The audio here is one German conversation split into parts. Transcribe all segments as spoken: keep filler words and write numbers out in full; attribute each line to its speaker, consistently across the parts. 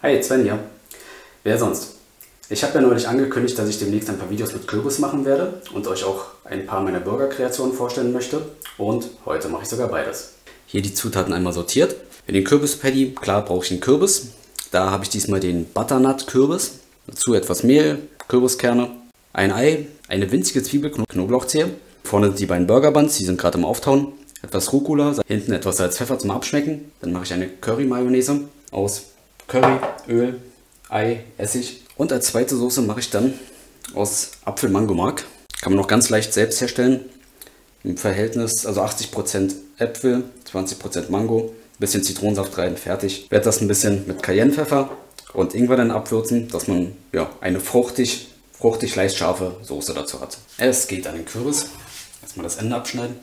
Speaker 1: Hi, Sven hier. Wer sonst? Ich habe ja neulich angekündigt, dass ich demnächst ein paar Videos mit Kürbis machen werde und euch auch ein paar meiner Burger-Kreationen vorstellen möchte. Und heute mache ich sogar beides. Hier die Zutaten einmal sortiert. Für den Kürbis-Patty, klar brauche ich einen Kürbis. Da habe ich diesmal den Butternut-Kürbis. Dazu etwas Mehl, Kürbiskerne, ein Ei, eine winzige Zwiebel, Knoblauchzehe. Vorne die beiden Burger Buns, die sind gerade im Auftauen. Etwas Rucola, hinten etwas Salz, Pfeffer zum Abschmecken. Dann mache ich eine Curry-Mayonnaise aus Curry, Öl, Ei, Essig. Und als zweite Soße mache ich dann aus Apfel-Mango-Mark. Kann man noch ganz leicht selbst herstellen. Im Verhältnis, also achtzig Prozent Äpfel, zwanzig Prozent Mango, bisschen Zitronensaft rein, fertig. Ich werde das ein bisschen mit Cayennepfeffer und Ingwer dann abwürzen, dass man ja, eine fruchtig, fruchtig leicht scharfe Soße dazu hat. Es geht an den Kürbis. Erstmal das Ende abschneiden.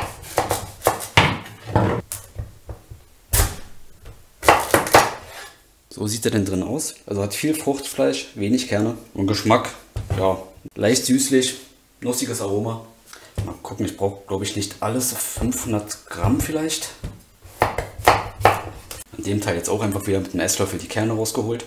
Speaker 1: So sieht er denn drin aus. Also hat viel Fruchtfleisch, wenig Kerne und Geschmack. Ja, leicht süßlich, nussiges Aroma. Mal gucken, ich brauche glaube ich nicht alles, fünfhundert Gramm vielleicht. In dem Teil jetzt auch einfach wieder mit einem Esslöffel die Kerne rausgeholt.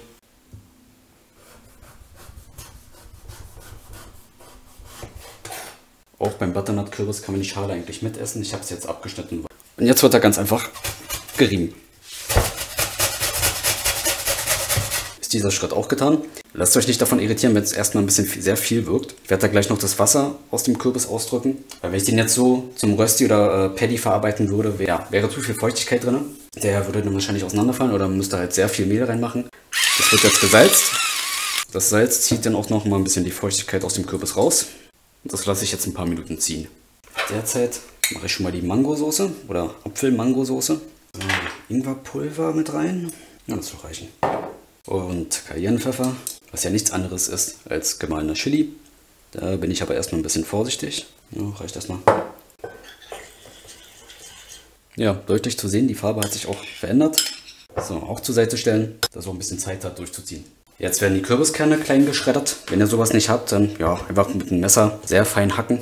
Speaker 1: Auch beim Butternut-Kürbis kann man die Schale eigentlich mitessen. Ich habe es jetzt abgeschnitten. Und jetzt wird er ganz einfach gerieben. Ist dieser Schritt auch getan. Lasst euch nicht davon irritieren, wenn es erstmal ein bisschen viel, sehr viel wirkt. Ich werde da gleich noch das Wasser aus dem Kürbis ausdrücken. Weil wenn ich den jetzt so zum Rösti oder äh, Patty verarbeiten würde, wär, ja, wäre zu viel Feuchtigkeit drin. Der würde dann wahrscheinlich auseinanderfallen oder man müsste halt sehr viel Mehl reinmachen. Das wird jetzt gesalzt. Das Salz zieht dann auch noch mal ein bisschen die Feuchtigkeit aus dem Kürbis raus. Und das lasse ich jetzt ein paar Minuten ziehen. Derzeit mache ich schon mal die Mangosoße oder Apfel-Mangosoße. So, Ingwerpulver mit rein. Ja, das soll reichen. Und Cayennepfeffer, was ja nichts anderes ist als gemahlener Chili. Da bin ich aber erstmal ein bisschen vorsichtig. Ja, reicht erstmal. Ja, deutlich zu sehen, die Farbe hat sich auch verändert. So, auch zur Seite stellen, dass auch ein bisschen Zeit hat durchzuziehen. Jetzt werden die Kürbiskerne klein geschreddert. Wenn ihr sowas nicht habt, dann ja, einfach mit einem Messer sehr fein hacken.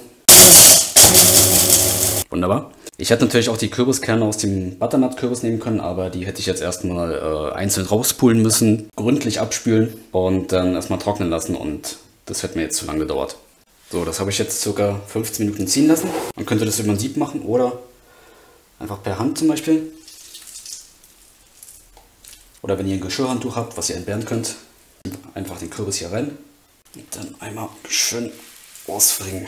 Speaker 1: Wunderbar. Ich hätte natürlich auch die Kürbiskerne aus dem Butternut-Kürbis nehmen können, aber die hätte ich jetzt erstmal äh, einzeln rauspulen müssen, gründlich abspülen und dann erstmal trocknen lassen und das hätte mir jetzt zu lange gedauert. So, das habe ich jetzt ca. fünfzehn Minuten ziehen lassen. Man könnte das über ein Sieb machen oder einfach per Hand zum Beispiel. Oder wenn ihr ein Geschirrhandtuch habt, was ihr entbehren könnt, einfach den Kürbis hier rein und dann einmal schön auswringen.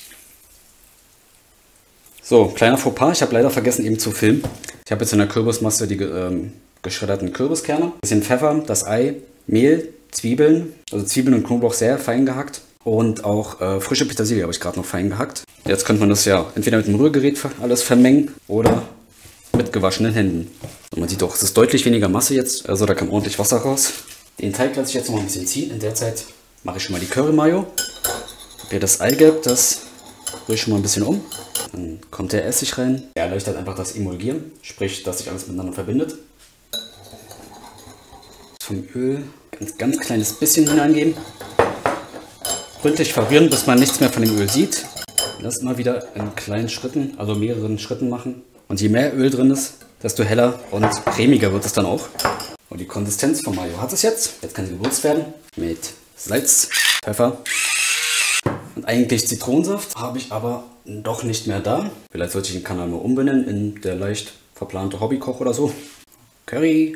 Speaker 1: So, kleiner Fauxpas, ich habe leider vergessen eben zu filmen. Ich habe jetzt in der Kürbismasse die ähm, geschredderten Kürbiskerne, ein bisschen Pfeffer, das Ei, Mehl, Zwiebeln, also Zwiebeln und Knoblauch sehr fein gehackt und auch äh, frische Petersilie habe ich gerade noch fein gehackt. Jetzt könnte man das ja entweder mit dem Rührgerät alles vermengen oder mit gewaschenen Händen. Und man sieht auch, es ist deutlich weniger Masse jetzt, also da kam ordentlich Wasser raus. Den Teig lasse ich jetzt noch ein bisschen ziehen. In der Zeit mache ich schon mal die Curry-Mayo. Hier das Eigelb, das rühre ich schon mal ein bisschen um. Dann kommt der Essig rein. Er erleichtert einfach das Emulgieren, sprich, dass sich alles miteinander verbindet. Vom Öl ein ganz kleines bisschen hineingeben. Gründlich verrühren, bis man nichts mehr von dem Öl sieht. Das immer wieder in kleinen Schritten, also mehreren Schritten machen. Und je mehr Öl drin ist, desto heller und cremiger wird es dann auch. Und die Konsistenz vom Mayo hat es jetzt. Jetzt kann sie gewürzt werden mit Salz, Pfeffer und eigentlich Zitronensaft. Habe ich aber doch nicht mehr da. Vielleicht sollte ich den Kanal nur umbenennen in der leicht verplante Hobbykoch oder so. Curry.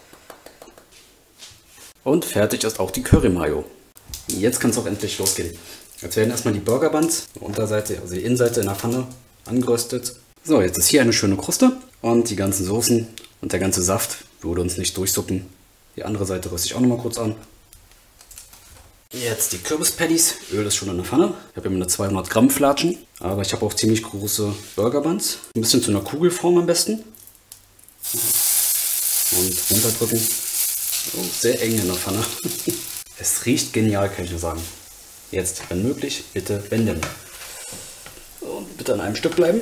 Speaker 1: Und fertig ist auch die Curry-Mayo. Jetzt kann es auch endlich losgehen. Jetzt werden erstmal die Burger Buns, die Unterseite, also die Innenseite in der Pfanne angeröstet. So, jetzt ist hier eine schöne Kruste und die ganzen Soßen und der ganze Saft würde uns nicht durchsuppen. Die andere Seite röste ich auch noch mal kurz an. Jetzt die Kürbis-Patties. Öl ist schon in der Pfanne. Ich habe immer eine zweihundert Gramm Flatschen, aber ich habe auch ziemlich große Burger Buns. Ein bisschen zu einer Kugelform am besten. Und runterdrücken. Oh, sehr eng in der Pfanne. Es riecht genial, kann ich nur sagen. Jetzt, wenn möglich, bitte wenden. Und bitte an einem Stück bleiben.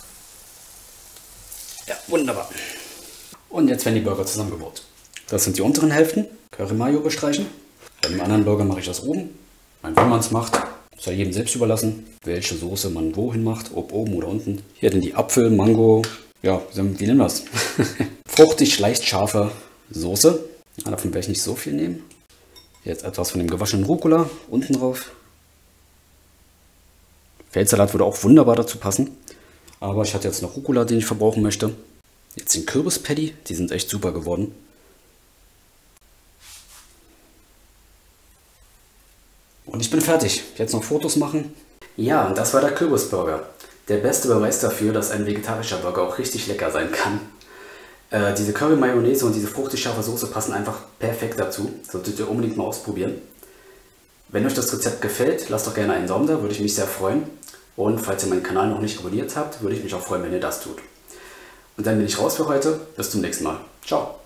Speaker 1: Ja, wunderbar. Und jetzt werden die Burger zusammengebaut. Das sind die unteren Hälften. Curry Mayo bestreichen. Bei dem anderen Burger mache ich das oben. Wenn man es macht, ist ja jedem selbst überlassen, welche Soße man wohin macht, ob oben oder unten. Hier dann die Apfel, Mango, ja, wie nennen wir das? Fruchtig, leicht scharfe Soße. Ja, davon werde ich nicht so viel nehmen. Jetzt etwas von dem gewaschenen Rucola unten drauf. Feldsalat würde auch wunderbar dazu passen. Aber ich hatte jetzt noch Rucola, den ich verbrauchen möchte. Jetzt den Kürbispatty, die sind echt super geworden. Und ich bin fertig. Jetzt noch Fotos machen. Ja, und das war der Kürbisburger. Der beste Beweis dafür, dass ein vegetarischer Burger auch richtig lecker sein kann. Äh, diese Curry-Mayonnaise und diese fruchtig scharfe Soße passen einfach perfekt dazu. Solltet ihr unbedingt mal ausprobieren. Wenn euch das Rezept gefällt, lasst doch gerne einen Daumen da, würde ich mich sehr freuen. Und falls ihr meinen Kanal noch nicht abonniert habt, würde ich mich auch freuen, wenn ihr das tut. Und dann bin ich raus für heute. Bis zum nächsten Mal. Ciao.